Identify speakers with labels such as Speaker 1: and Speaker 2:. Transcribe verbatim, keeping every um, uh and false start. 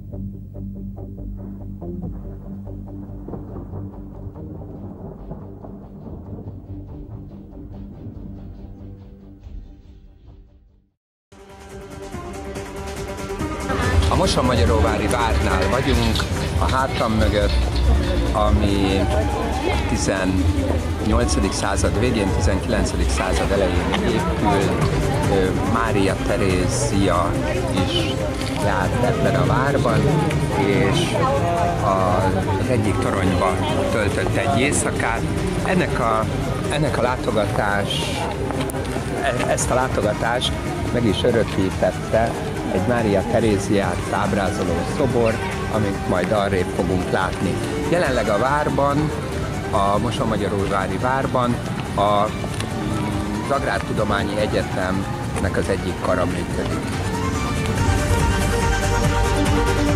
Speaker 1: A Mosonmagyaróvári várnál vagyunk, a hátram mögött, ami tizennyolcadik század végén, tizenkilencedik század elején épült. Mária Terézia is járt ebben a várban, és az egyik toronyban töltött egy éjszakát. Ennek a, ennek a látogatás, ezt a látogatást meg is örökítette egy Mária Teréziát ábrázoló szobor, amit majd arrébb fogunk látni. Jelenleg a várban, a Mosonmagyaróvári várban az Agrártudományi Egyetemnek az egyik kara működik.